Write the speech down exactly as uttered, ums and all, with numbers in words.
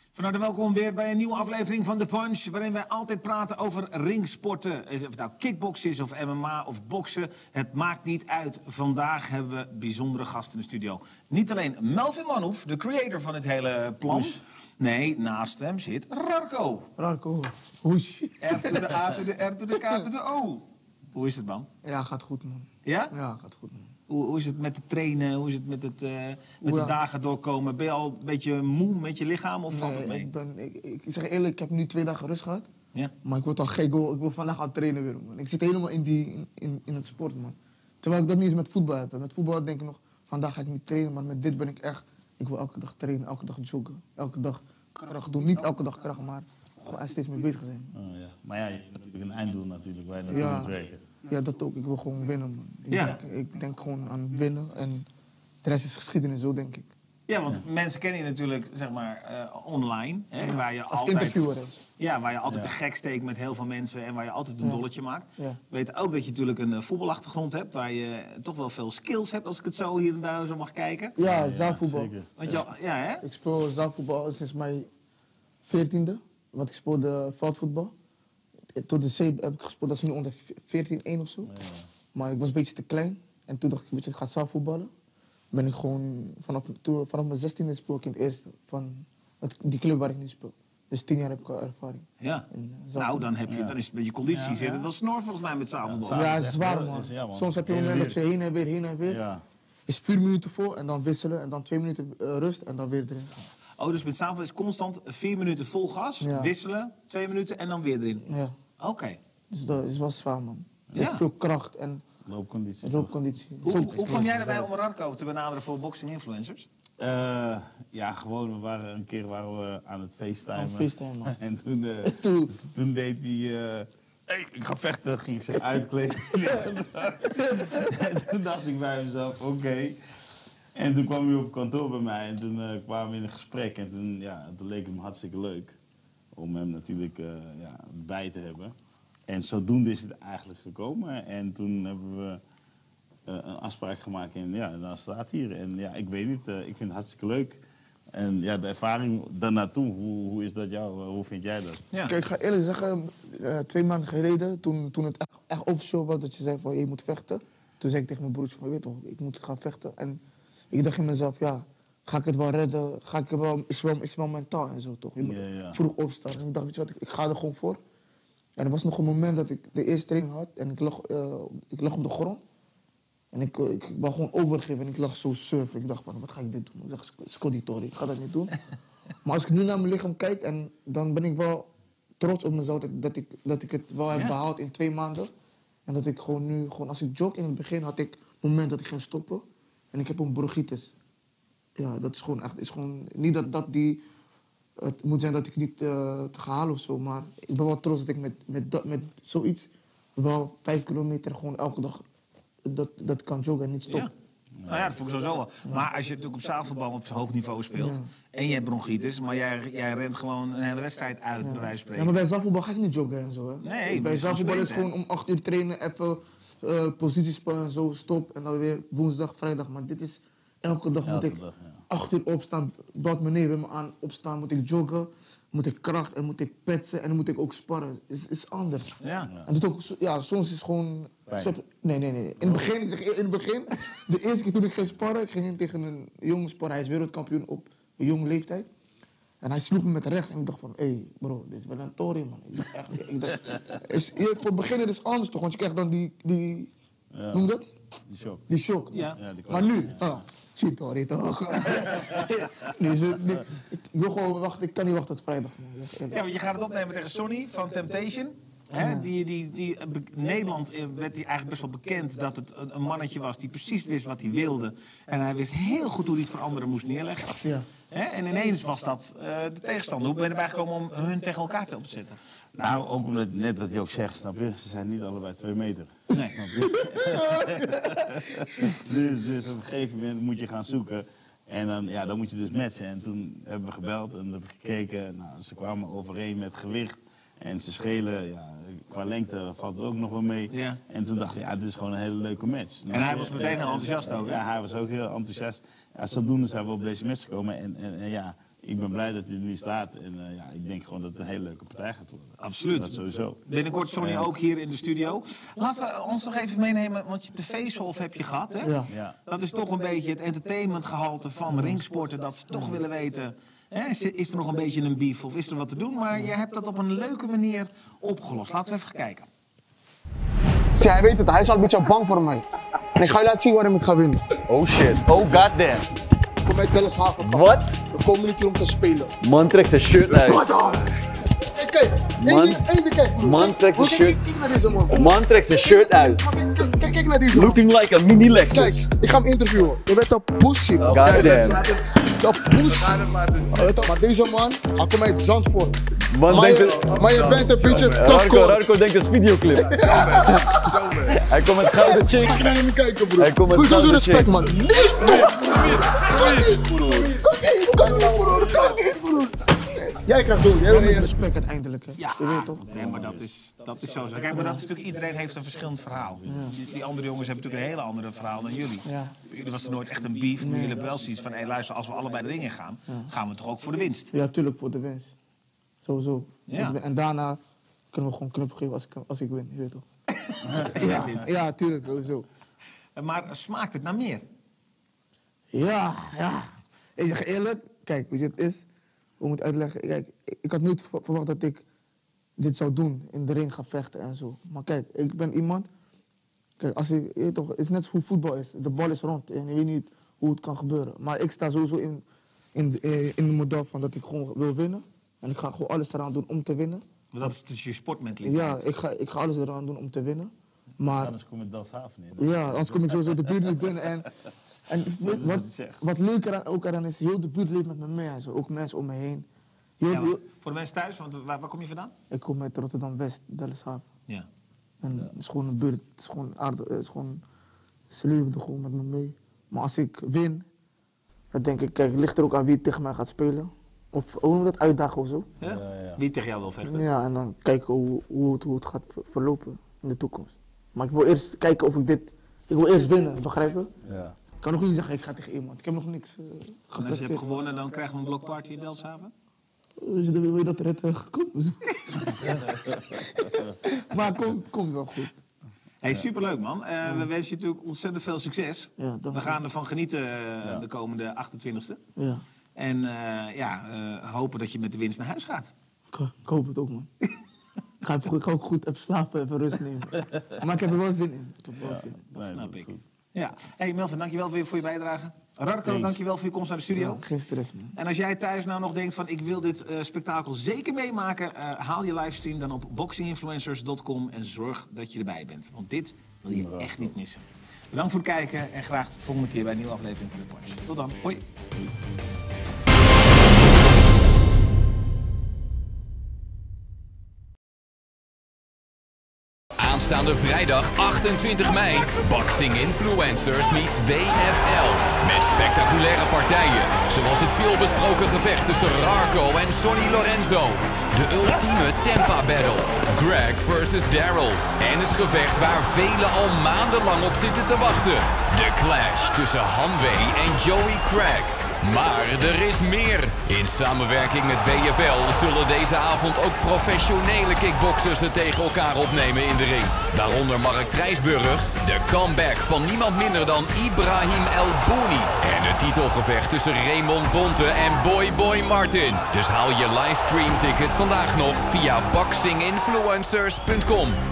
Van harte welkom weer bij een nieuwe aflevering van The Punch, waarin wij altijd praten over ringsporten. Of het nou kickboksen is of M M A of boksen, het maakt niet uit. Vandaag hebben we bijzondere gasten in de studio. Niet alleen Melvin Manhoef, de creator van het hele plan. Nee, naast hem zit Rarko. Rarko, hoes. R to de A to de R to de K to de O. Hoe is het, man? Ja, gaat goed, man. Ja? Ja, gaat goed, man. Hoe, hoe is het met het trainen? Hoe is het met, het, uh, met ja. de dagen doorkomen? Ben je al een beetje moe met je lichaam of valt nee, het mee? Ik, ben, ik, ik, ik zeg eerlijk, ik heb nu twee dagen rust gehad. Ja. Maar ik word al gek, ik wil vandaag gaan trainen weer, man. Ik zit helemaal in, die, in, in, in het sport, man. Terwijl ik dat niet eens met voetbal heb. Met voetbal denk ik nog, vandaag ga ik niet trainen. Maar met dit ben ik echt, ik wil elke dag trainen, elke dag joggen. Elke dag kracht doen. Niet elke dag kracht, maar gewoon steeds mee bezig zijn. Oh, ja. Maar ja, je hebt natuurlijk een einddoel natuurlijk, waar je naartoe ja. moet werken. Ja, dat ook. Ik wil gewoon winnen, man. Ik, ja. denk, ik denk gewoon aan winnen en de rest is geschiedenis, zo denk ik. Ja, want ja. mensen kennen je natuurlijk, zeg maar, uh, online. Hè, ja. waar je Als altijd, interviewer is. Ja, waar je altijd ja. de gek steekt met heel veel mensen en waar je altijd een ja. dolletje maakt. Ja. We weten ook dat je natuurlijk een uh, voetbalachtergrond hebt, waar je toch wel veel skills hebt, als ik het zo hier en daar zo mag kijken. Ja, ja zaalvoetbal. Zeker. Want ja. ja, hè? Ik speel zaalvoetbal sinds mijn veertiende, want ik speelde veldvoetbal. Tot de C heb ik gespeeld, dat is nu onder veertien één of zo. Ja. Maar ik was een beetje te klein en toen dacht ik, weet je, ik ga zaalvoetballen. Ben ik gewoon, vanaf, toen, vanaf mijn zestiende speel ik in het eerste van het, die club waar ik nu speel. Dus tien jaar heb ik al ervaring. Ja. In, uh, nou, dan, heb je, ja. dan is het met je conditie ja, zit ja. het wel snor volgens mij met zaalvoetbal. Ja, ja, zwaar, man. Is, ja, man. Soms heb je een moment dat je heen en weer, heen en weer. Ja. Is vier minuten vol en dan wisselen en dan twee minuten uh, rust en dan weer erin gaan. Oh, dus met zaalvoetbal is constant vier minuten vol gas, ja. wisselen, twee minuten en dan weer erin? Ja. Oké. Okay. Dus dat is wel zwaar, man. Je ja. hebt veel kracht en loopconditie. loopconditie. Hoe, hoe, hoe kwam jij erbij om Rarko te benaderen voor boxing influencers? Uh, ja, gewoon, we waren een keer waren we aan het facetimen. Oh, FaceTime, man. En toen, uh, toen, toen deed hij, uh, hé, hey, ik ga vechten, ging ik zich uitkleden. En toen dacht ik bij mezelf, oké. Okay. En toen kwam hij op kantoor bij mij en toen uh, kwamen we in een gesprek. En toen, ja, toen leek het me hartstikke leuk om hem natuurlijk uh, ja, bij te hebben. En zodoende is het eigenlijk gekomen. En toen hebben we uh, een afspraak gemaakt en ja, dan staat hier. En ja, ik weet niet, uh, ik vind het hartstikke leuk. En ja, de ervaring daarnaartoe, hoe, hoe is dat jou? Hoe vind jij dat? Ja. Kijk, ik ga eerlijk zeggen, uh, twee maanden geleden, toen, toen het echt, echt officieel was dat je zei van je moet vechten. Toen zei ik tegen mijn broertje van, weet toch, ik moet gaan vechten. En ik dacht in mezelf, ja, ga ik het wel redden? Ga ik het wel, is wel, is wel mentaal en zo toch? Je moet ja, ja. vroeg opstaan. En ik dacht, weet je wat, ik, ik ga er gewoon voor. En er was nog een moment dat ik de eerste training had en ik lag, uh, ik lag op de grond. En ik, ik, ik wou gewoon overgeven en ik lag zo surfen. Ik dacht van, wat ga ik dit doen? Ik dacht, Scotty Tory, ik ga dat niet doen. Maar als ik nu naar mijn lichaam kijk, en dan ben ik wel trots op mezelf dat, dat, ik, dat ik het wel heb ja. behaald in twee maanden. En dat ik gewoon nu, gewoon als ik jog in het begin had ik het moment dat ik ging stoppen. En ik heb een bronchitis. Ja, dat is gewoon echt, is gewoon, niet dat, dat die... Het moet zijn dat ik niet uh, te gaan halen of zo, maar ik ben wel trots dat ik met, met, dat, met zoiets wel vijf kilometer gewoon elke dag dat, dat kan joggen en niet stoppen. Ja. Nou ja, dat voel ik sowieso wel. Ja. Maar als je natuurlijk op zaalvoetbal op hoog niveau speelt ja. en je hebt bronchitis, maar jij, jij rent gewoon een hele wedstrijd uit, ja. bij wijze van spreken. Ja, maar bij zaalvoetbal ga ik niet joggen en zo. Hè. Nee, bij zaalvoetbal is het gewoon om acht uur trainen, even uh, positiespannen en zo, stop en dan weer woensdag, vrijdag. Maar dit is elke dag elke moet ik dag, ja. acht uur opstaan, belt mijn neef me aan, opstaan, moet ik joggen, moet ik kracht en moet ik petsen en dan moet ik ook sparren. Is is anders. Ja. Ja. En dat ook, ja, soms is het gewoon... Sop, nee, nee, nee. In het begin, ik zeg in het begin, de eerste keer toen ik ging sparren, ik ging in tegen een jonge sparren, hij is wereldkampioen op een jonge leeftijd. En hij sloeg me met rechts en ik dacht van, hé hey, bro, dit is wel een tory man. Ik dacht echt, ik dacht, is, voor het begin is het anders toch, want je krijgt dan die, die ja. noem dat? Die shock. Die shock. Ja. Ja, die maar nu, ja. oh, zie Tory toch. nee, zo, nee, ik wil gewoon wachten, ik kan niet wachten tot vrijdag. Man. Ja, want je gaat het opnemen tegen Sonny van Temptation. Hè, ja. die, die, die, in Nederland werd hij eigenlijk best wel bekend dat het een, een mannetje was die precies wist wat hij wilde. En hij wist heel goed hoe hij het voor anderen moest neerleggen. Ja. Hè, en ineens was dat uh, de tegenstander. Hoe ben je erbij gekomen om hun tegen elkaar te op te zetten? Nou, ook omdat net wat hij ook zegt, snap je? Ze zijn niet allebei twee meter. Nee. Snap je? dus, dus op een gegeven moment moet je gaan zoeken. En dan, ja, dan moet je dus matchen. En toen hebben we gebeld en hebben we gekeken. Nou, ze kwamen overeen met gewicht. En ze schelen, ja, qua lengte valt het ook nog wel mee. Ja. En toen dacht ik, ja, dit is gewoon een hele leuke match. Nou, en hij was meteen heel enthousiast ook, hè? Ja, hij was ook heel enthousiast. Ja, zodoende zijn we op deze match gekomen. En, en, en ja, ik ben blij dat hij er nu staat. En uh, ja, ik denk gewoon dat het een hele leuke partij gaat worden. Absoluut. Dat sowieso. Binnenkort Sonny ook hier in de studio. Laten we ons nog even meenemen, want de Face-Off heb je gehad, hè? Ja. Ja. Dat is toch een beetje het entertainmentgehalte van ringsporten. Dat ze toch willen weten, hè, is, is er nog een beetje een beef of is er wat te doen? Maar je hebt dat op een leuke manier opgelost. Laten we even kijken. Zie, hij weet het, hij is al een beetje bang voor mij. En ik ga je laten zien waarom ik ga winnen. Oh shit, oh goddamn. Ik kom uit Delfshaven. Wat? We komen niet hier om te spelen. Man trekt zijn shirt uit. Hey, kijk, Man- één ding kijk broer. Man trekt zijn Kijk, shirt. Kijk, kijk naar deze man. Man trekt zijn shirt uit. Kijk, kijk, kijk, kijk naar deze man. Looking like a mini Lexus. Kijk, ik ga hem interviewen. Je bent een pussy. Goddamn. Dat pussy. Weet je, maar deze man, hij komt uit Zandvoort. Man Maar denkt je, het- maar je bent een beetje Rarko, topcore. Rarko denkt het is videoclip. Hij komt met gouden chick. Ik ga niet kijken broer. Hij komt met Doe zo gouden respect chick. man. Nee toch! Kan niet broer. Kan niet, kan niet broer. Kan niet broer. Jij krijgt zo, jij wil respect uiteindelijk hè. Ja, Je weet toch? nee, maar dat is, dat is zo. Kijk, maar dat is natuurlijk, iedereen heeft een verschillend verhaal. Die, die andere jongens hebben natuurlijk een hele andere verhaal dan jullie. Ja. Jullie was er nooit echt een beef, maar jullie hebben wel zoiets van, hé luister, als we allebei de ringen gaan, gaan we toch ook voor de winst. Ja, tuurlijk voor de winst. Sowieso. Ja. En daarna kunnen we gewoon knuffel geven als ik, als ik win, je weet toch? ja, ja, tuurlijk, sowieso. Maar smaakt het naar meer? Ja, ja. Ik zeg eerlijk, kijk, weet je, het is, hoe moet ik uitleggen? Kijk, ik, ik had niet ver- verwacht dat ik dit zou doen, in de ring gaan vechten en zo. Maar kijk, ik ben iemand, kijk, als ik, je weet toch, het is net hoe voetbal is. De bal is rond en je weet niet hoe het kan gebeuren. Maar ik sta sowieso in, in, in, in het model van dat ik gewoon wil winnen. En ik ga gewoon alles eraan doen om te winnen. Want dat is dus je Ja, sportmentaliteit. ik ga, ik ga alles eraan doen om te winnen. Maar Anders kom je Delfshaven in. ja, anders kom ik sowieso de buurt niet binnen. En, en weet- wat, wat leuk eraan, ook eraan is, heel de buurt leeft met me mee en zo. Ook mensen om me heen. Heel, Ja, heel- want voor de mensen thuis, want waar, waar kom je vandaan? ik kom uit Rotterdam-West, Delfshaven. Ja. En het is gewoon een buurt, het is gewoon aardig, het is gewoon, ze leven er gewoon met me mee. Maar als ik win, dan denk ik, kijk, het ligt er ook aan wie tegen mij gaat spelen. Of hoe noem je dat, uitdagen of zo. Ja? Ja, ja. Wie tegen jou wil vechten? Ja, en dan kijken hoe, hoe, het, hoe het gaat ver- verlopen in de toekomst. Maar ik wil eerst kijken of ik dit, ik wil eerst winnen, begrijp je? Ja. Ik kan nog niet zeggen, ik ga tegen iemand. Ik heb nog niks uh, En als je gepresteerd. hebt gewonnen, dan krijgen we een blokparty in Delfshaven? Dus dan wil je dat er het uh, komt. maar het komt, het komt wel goed. Hey, superleuk man. Uh, We wensen je natuurlijk ontzettend veel succes. Ja, dank we je. gaan ervan genieten uh, de komende achtentwintigste. Ja, En uh, ja, uh, hopen dat je met de winst naar huis gaat. ik, ik hoop het ook, man. ik, ga even, ik ga ook goed even slapen, even rust nemen. Maar ik heb er wel zin in. Ik heb er wel zin in. Dat Nee, snap dat is ik. goed. Ja. Hey Melvin, dankjewel weer voor je bijdrage. Rarko, dankjewel voor je komst naar de studio. Ja, geen stress, man. En als jij thuis nou nog denkt van ik wil dit uh, spektakel zeker meemaken, uh, haal je livestream dan op boxing influencers dot com en zorg dat je erbij bent. Want dit wil je echt niet missen. Bedankt voor het kijken en graag tot de volgende keer bij een nieuwe aflevering van de Punch. Tot dan. Hoi. Aanstaande vrijdag achtentwintig mei, Boxing Influencers meets W F L. Met spectaculaire partijen, zoals het veelbesproken gevecht tussen Rarko en Sonny Lorenzo. De ultieme Tempa Battle, Greg versus Daryl. En het gevecht waar velen al maandenlang op zitten te wachten. De clash tussen Hanwee en Joey Craig. Maar er is meer. In samenwerking met W F L zullen deze avond ook professionele kickboxers het tegen elkaar opnemen in de ring. Waaronder Mark Trijsburg, de comeback van niemand minder dan Ibrahim El Bouni. En het titelgevecht tussen Raymond Bonte en Boy Boy Martin. Dus haal je livestream ticket vandaag nog via boxing influencers punt com.